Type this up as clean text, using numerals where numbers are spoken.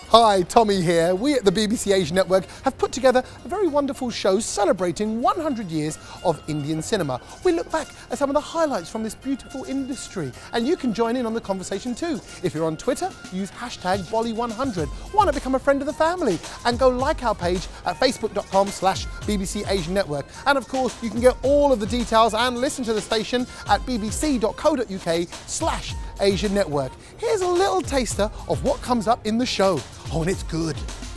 Hi, Tommy here. We at the BBC Asia Network have put together a very wonderful show celebrating 100 years of Indian cinema. We look back at some of the highlights from this beautiful industry, and you can join in on the conversation too. If you're on Twitter, use hashtag Bolly100. Why not become a friend of the family and go like our page at facebook.com/BBC Asia Network. And of course, you can get all of the details and listen to the station at bbc.co.uk/Asia Network. Here's a little taster of what comes up in the show. Oh, and it's good.